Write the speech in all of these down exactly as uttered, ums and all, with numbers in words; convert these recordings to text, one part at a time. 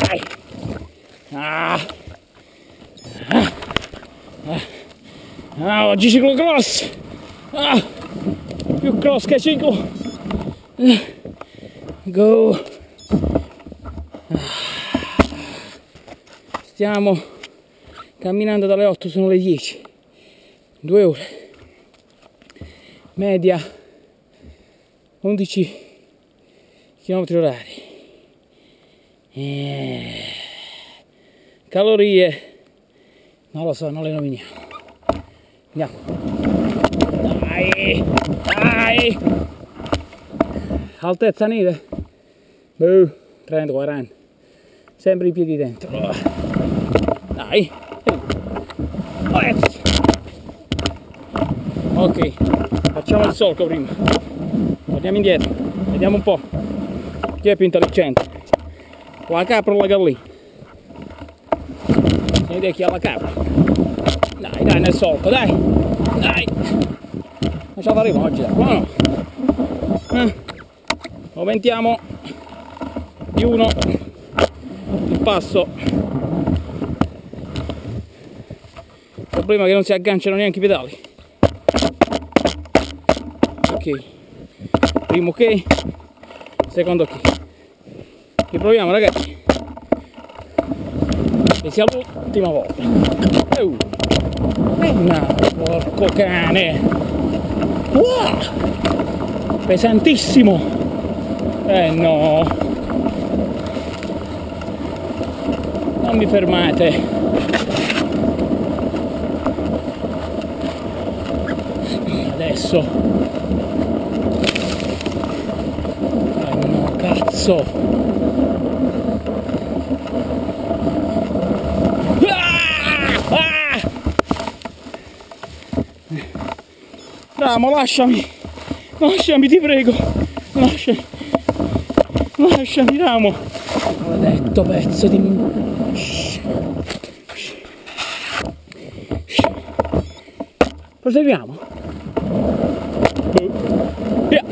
dai. Ah. Ah. Ah. Ah, oggi ciclocross. Ah. Più cross che ciclo. Ah. Go. Ah. Stiamo camminando dalle otto, sono le dieci. Due ore. Media undici chilometri orari. Eh. Calorie non lo so, non le nominiamo. Andiamo. Dai, dai. Altezza neve. Buh, trenta quaranta. Sempre i piedi dentro. Dai. Ok, facciamo il solco prima. Torniamo indietro. Vediamo un po'. Chi è più intelligente? La capra o la gallina? Non idea chi ha la capra. Dai, dai, nel solco, dai. Dai. Non ce la faremo oggi, dai. No, no. Eh. Aumentiamo di uno il passo. Il problema è che non si agganciano neanche i pedali. Ok. Primo ok. Secondo ok. Riproviamo, ragazzi. E sia l'ultima volta. Uh. Eh no, porco cane. Wow. Pesantissimo. Eh no. Non mi fermate. Adesso. Eh no, cazzo. Ramo, lasciami, lasciami, ti prego, lasciami, lasciami, Ramo. Maledetto pezzo di... Proseguiamo. Via.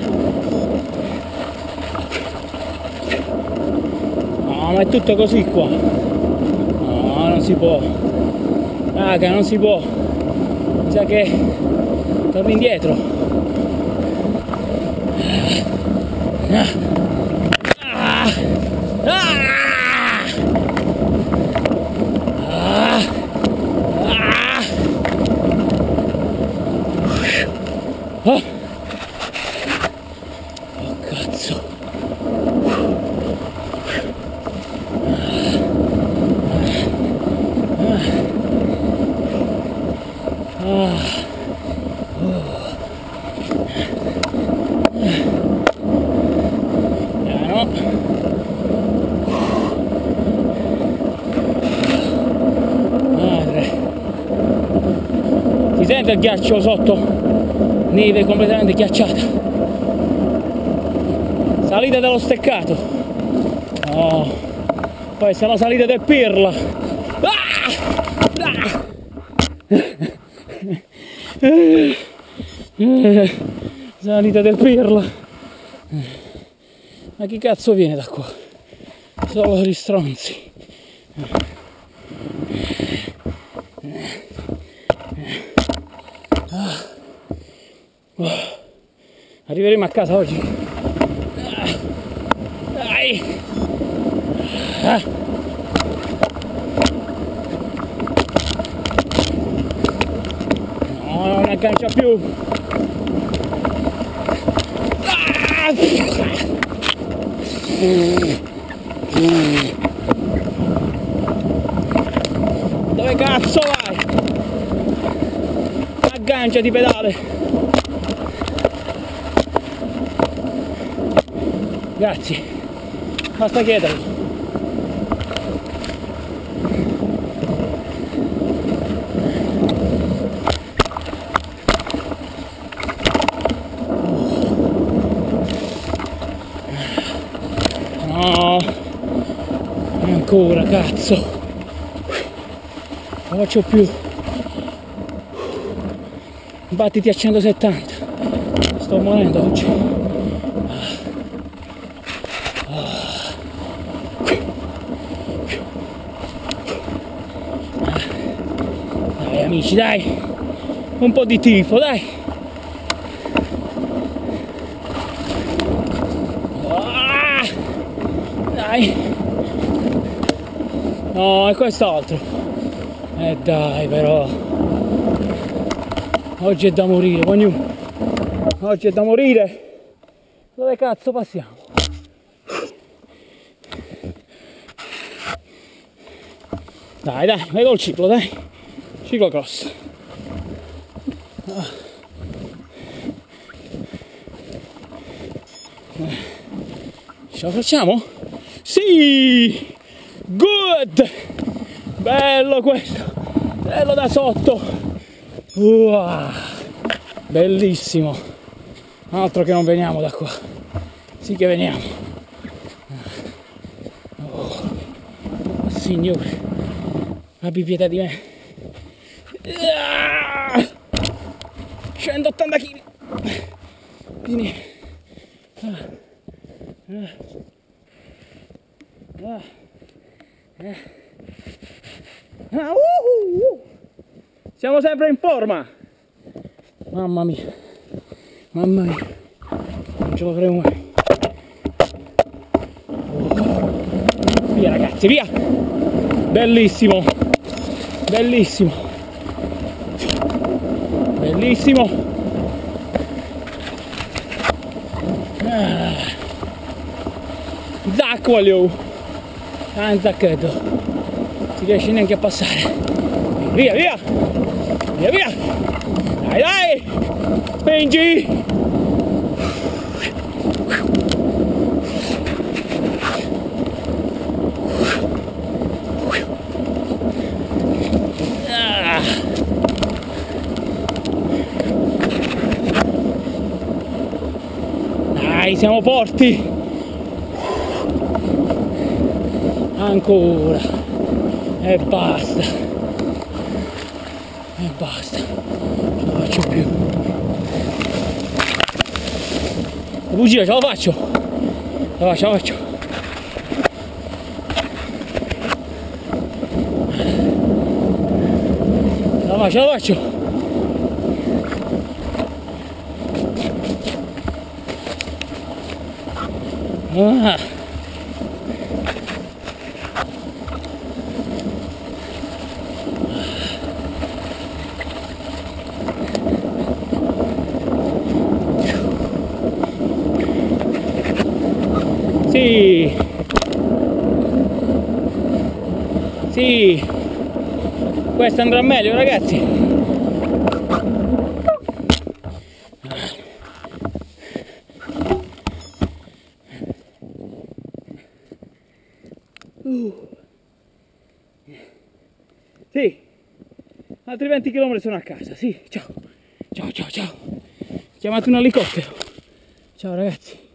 No, ma è tutto così qua. No, non si può. Raga, non si può. Mi sa che... torno indietro. Ah. Ah. Ah. Ah. Ah. Oh. Oh cazzo. Ah. Ah. Si sente il ghiaccio sotto, neve completamente ghiacciata. Salita dello steccato. Oh. Poi c'è la salita del Pirla. Ah! Ah! Salita del Pirla. Ma chi cazzo viene da qua? Solo gli stronzi. Ah. Oh. Arriveremo a casa oggi. Ah. Dai. Ah. No, non aggancia più. Ah. Dove cazzo vai? Agganciati pedale. Grazie. Basta chiederlo. No, ancora cazzo, non faccio più. Battiti a centosettanta, sto morendo oggi. Dai amici, dai, un po' di tifo, dai. Ah, dai. No, è quest'altro. Eh dai però. Oggi è da morire, ognuno. Oggi è da morire. Dove cazzo passiamo? Dai, dai, vai col ciclo, dai. Ciclocross. Ah. Ce la facciamo? Sì! Good! Bello questo! Bello da sotto! Wow. Bellissimo! Altro che non veniamo da qua! Sì che veniamo! Oh. Signore! Abbi pietà di me! centottanta chili! Vieni! Ah. Ah. Ah. Eh. Ah, uh, uh. Siamo sempre in forma! Mamma mia! Mamma mia! Non ce la faremo mai! Oh. Via ragazzi, via! Bellissimo! Bellissimo! Bellissimo! Ah. Zac voglio! Ah, un zacchetto! Si riesce neanche a passare! Via, via! Via, via! Dai, dai! Spingi! Ah. Dai, siamo forti! Ancora! E basta! E basta! Non la faccio più! La bugia, ce la faccio! Ce la faccio, ce la faccio! Ce la faccio, ce la faccio! Ah. Sì, sì, questo andrà meglio ragazzi. Uh. Sì, altri venti chilometri sono a casa, sì, ciao, ciao, ciao, ciao, chiamate un elicottero, ciao ragazzi.